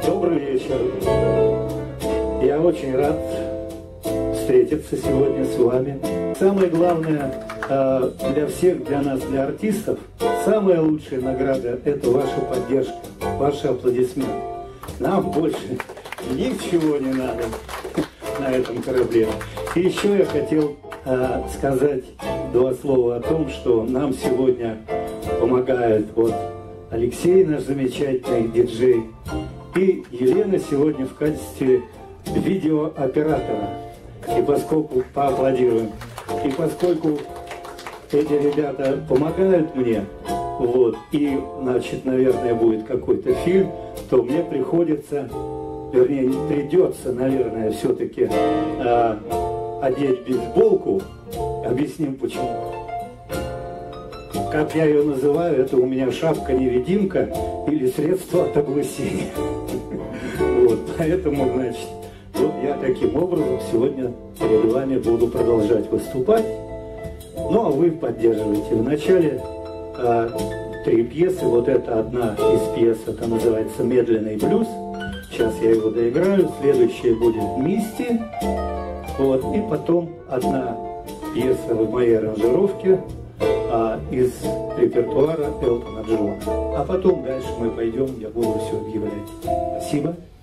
Добрый вечер. Я очень рад встретиться сегодня с вами. Самое главное для всех, для нас, для артистов, самая лучшая награда – это ваша поддержка, ваши аплодисменты. Нам больше ничего не надо на этом корабле. И еще я хотел сказать два слова о том, что нам сегодня помогает вот Алексей, наш замечательный диджей, и Елена сегодня в качестве видеооператора. И поскольку поаплодируем, и поскольку эти ребята помогают мне, вот, и, значит, наверное, будет какой-то фильм, то мне приходится, вернее, придется, наверное, все-таки одеть бейсболку. Объясним почему. Как я ее называю, это у меня шапка-невидимка или средство от огласения. Вот, поэтому, значит, вот я таким образом сегодня перед вами буду продолжать выступать. Ну, а вы поддерживаете. Вначале 3 пьесы. Вот это одна из пьес, это называется «Медленный блюз». Сейчас я его доиграю. Следующая будет «Мисти». Вот, и потом одна пьеса в моей аранжировке из репертуара Элтона Джона. А потом дальше мы пойдем, я буду все объявлять. Спасибо.